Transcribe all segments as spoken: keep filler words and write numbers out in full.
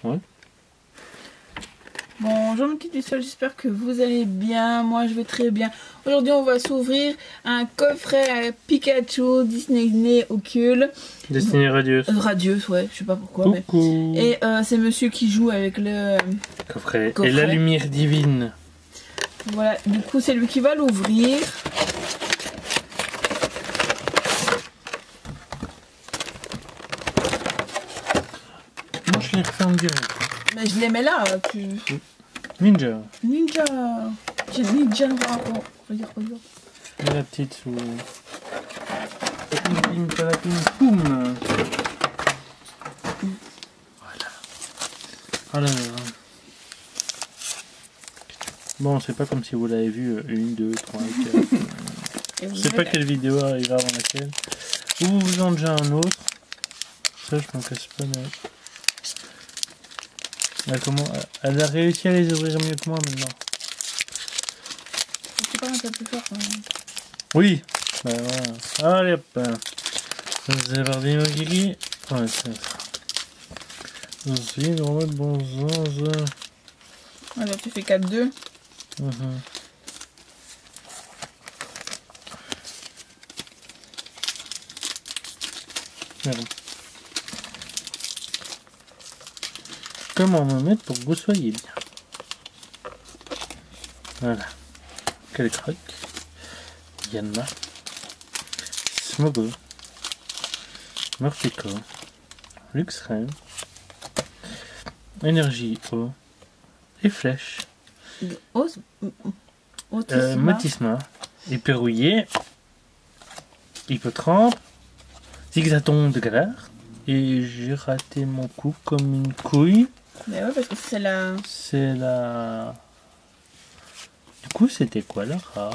Ouais. Bonjour mes petites bestioles, j'espère que vous allez bien. Moi je vais très bien. Aujourd'hui on va s'ouvrir un coffret à Pikachu Disney Ocule. Disney Radieuse. Euh, Radieuse, ouais, je sais pas pourquoi. Coucou. Mais... Et euh, c'est monsieur qui joue avec le coffret. coffret. Et la lumière divine. Voilà, du coup c'est lui qui va l'ouvrir. Moi je l'ai refait en direct. Mais je les mets là, tu... Ninja. Ninja. J'ai Ninja. Oh, regarde, regarde. Et la petite sous... Pim, pim, poum. Voilà. Alors... Bon, c'est pas comme si vous l'avez vu une, deux, trois, quatre. Je sais pas quelle vidéo arrivera avant laquelle. Ou vous en déjà un autre. Ça, je m'en casse pas, mais... Elle, comment... Elle a réussi à les ouvrir mieux que moi maintenant. C'est pas un peu plus fort quand même. Oui. Bah voilà. Allez hop. Vous avez parti nos kiki. Ouais, c'est ça. Ensuite, on va mettre bon sens. Alors tu fais quatre deux. Mm-hmm. Merde. Comment me mettre pour que vous soyez bien? Voilà. Quel croc. Yanma. Smogo. Morpeko. Luxray. Énergie eau. Et flèche. Os... Euh, Motisma. Éperrouillé. Hippotrampe. Zigzaton de galère. Et j'ai raté mon coup comme une couille. Mais ouais, parce que c'est la... C'est la... Du coup, c'était quoi la rare?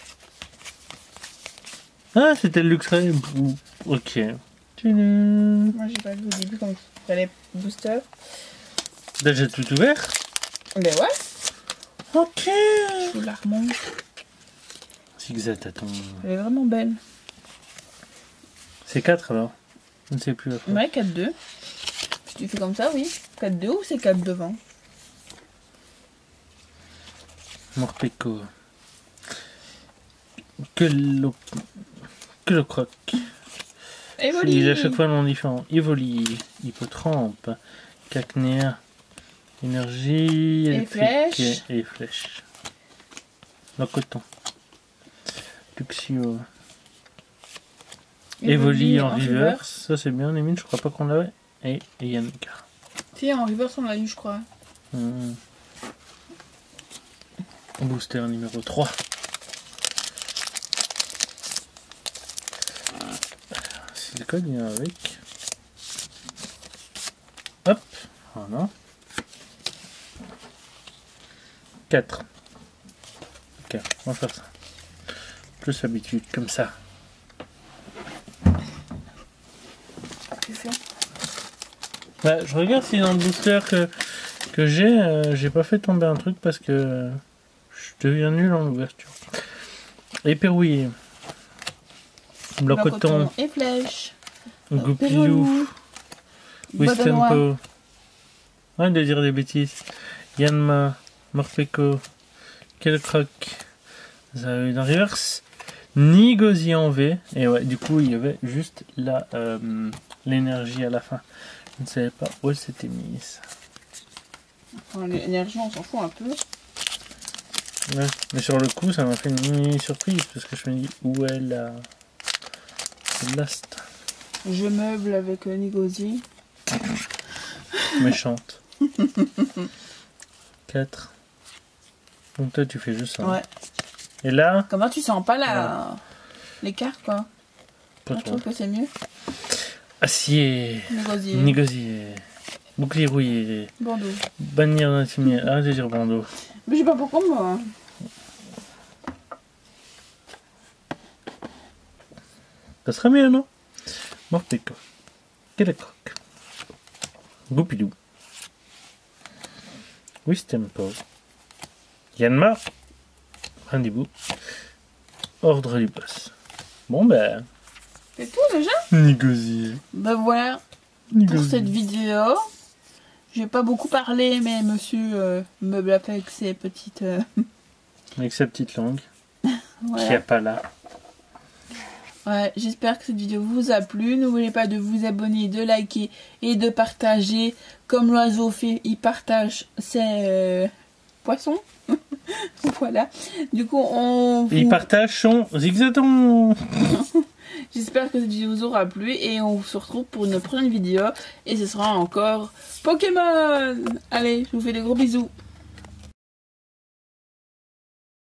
Ah, c'était le Luxray. Ok. Moi, j'ai pas vu au début comme il fallait booster. Là, j'ai tout ouvert. Ben ouais. Ok. Je vous la remonte. Zigzaton. Elle est vraiment belle. C'est quatre alors? Je ne sais plus. Après. Ouais, quatre deux. Si tu fais comme ça, oui. quatre deux ou c'est quatre devant? Morpeko. Que le... Que le croc. Evoli. Il a à chaque fois un nom différent. Evoli. Hippotrampe. Cacnea. Énergie. Et flèche. Et flèche. Le coton. Luxio. Evoli en, en reverse. reverse. Ça c'est bien, les mines, je crois pas qu'on l'avait. Et, et Yannick. Si, en reverse on l'a eu, je crois. Mmh. Booster numéro trois. Si le code vient avec. Hop, voilà. quatre. Ok, on va faire ça. Plus habitude, comme ça. Bah, je regarde si dans le booster que, que j'ai, euh, j'ai pas fait tomber un truc parce que je deviens nul en ouverture. Éperrouillé. Blocoton. Et flèche. Goupilou. Wistempo. Ouais, de dire des bêtises. Yanma. Morpeko. Kelcroc. Ça a eu dans reverse. Nigozi en V. Et ouais, du coup, il y avait juste la euh, l'énergie à la fin. Je ne savais pas où elle s'était mise. Enfin, l'énergie, on s'en fout un peu. Ouais, mais sur le coup, ça m'a fait une mini surprise parce que je me dis où est la last. Je meuble avec euh, Nigozi. Méchante. quatre. Donc toi, tu fais juste ça. Ouais. Et là. Comment tu sens pas la... ouais. les cartes, quoi? Pas je trop. trouve que c'est mieux. Acier. Négocier. Négocier. Bouclier rouillé. Bandeau. Bannière d'intimier. Arrête de dire bandeau. Mais je sais pas pourquoi moi. Ça serait mieux, non? Morpeko. Kelcroc. Goupilou. Wistempo. Yanma. Rendez-vous. Ordre du boss. Bon ben. C'est tout déjà? Négocier. Ben voilà. Négocier. Pour cette vidéo. j'ai pas beaucoup parlé, mais monsieur euh, me l'a fait avec ses petites... Euh... Avec sa petite langue. Voilà. Qui a pas là. Ouais, j'espère que cette vidéo vous a plu. N'oubliez pas de vous abonner, de liker et de partager. Comme l'oiseau fait, il partage ses euh, poissons. Voilà. Du coup, on... Vous... Il partage son zigzaton. J'espère que cette vidéo vous aura plu. Et on se retrouve pour une prochaine vidéo. Et ce sera encore Pokémon. Allez, je vous fais des gros bisous.